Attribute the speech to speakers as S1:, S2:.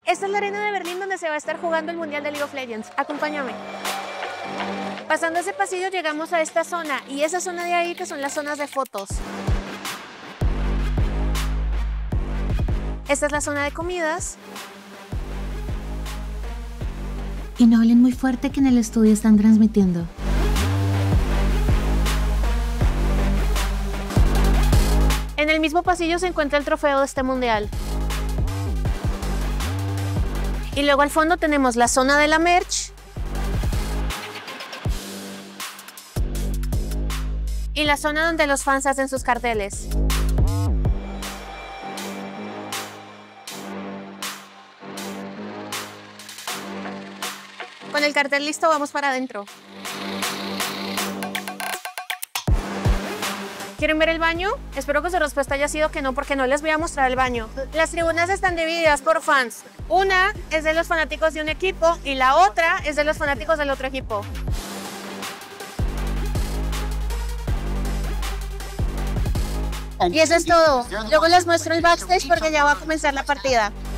S1: Esta es la arena de Berlín donde se va a estar jugando el Mundial de League of Legends. Acompáñame. Pasando ese pasillo llegamos a esta zona y esa zona de ahí que son las zonas de fotos. Esta es la zona de comidas.
S2: Y no hablen muy fuerte que en el estudio están transmitiendo.
S1: En el mismo pasillo se encuentra el trofeo de este mundial. Y luego al fondo tenemos la zona de la merch. Y la zona donde los fans hacen sus carteles. Con el cartel listo, vamos para adentro. ¿Quieren ver el baño? Espero que su respuesta haya sido que no, porque no les voy a mostrar el baño. Las tribunas están divididas por fans. Una es de los fanáticos de un equipo y la otra es de los fanáticos del otro equipo. Y eso es todo. Luego les muestro el backstage porque ya va a comenzar la partida.